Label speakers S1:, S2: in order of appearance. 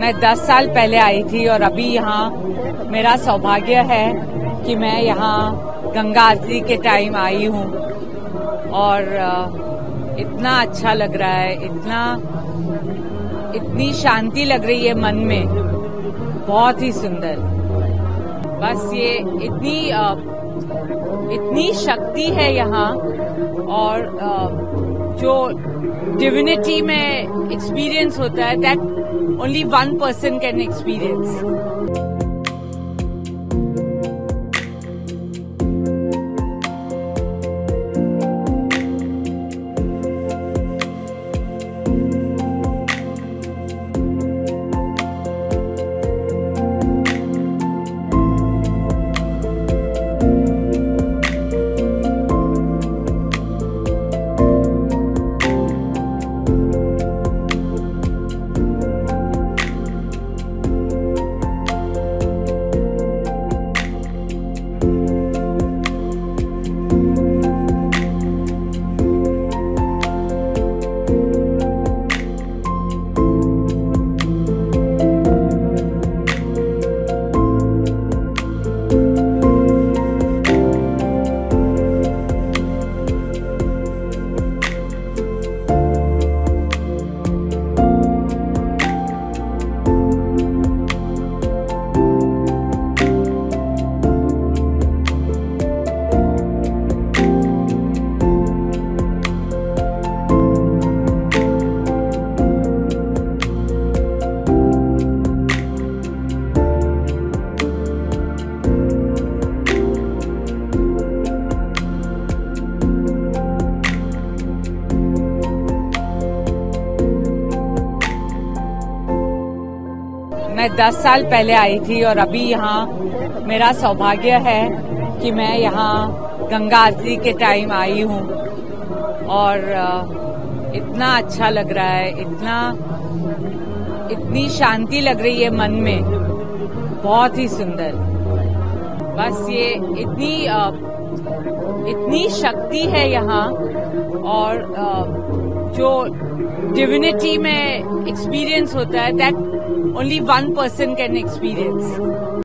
S1: मैं 10 साल पहले आई थी और अभी यहाँ मेरा सौभाग्य है कि मैं यहाँ गंगा आरती के टाइम आई हूँ और इतना अच्छा लग रहा है, इतनी शांति लग रही है मन में, बहुत ही सुंदर। बस ये इतनी शक्ति है यहाँ और जो डिविनिटी में एक्सपीरियंस होता है that only one person can experience. मैं 10 साल पहले आई थी और अभी यहाँ मेरा सौभाग्य है कि मैं यहाँ गंगा आरती के टाइम आई हूँ और इतना अच्छा लग रहा है, इतनी शांति लग रही है मन में, बहुत ही सुंदर। बस ये इतनी शक्ति है यहाँ और जो डिविनिटी में एक्सपीरियंस होता है that only one person can experience.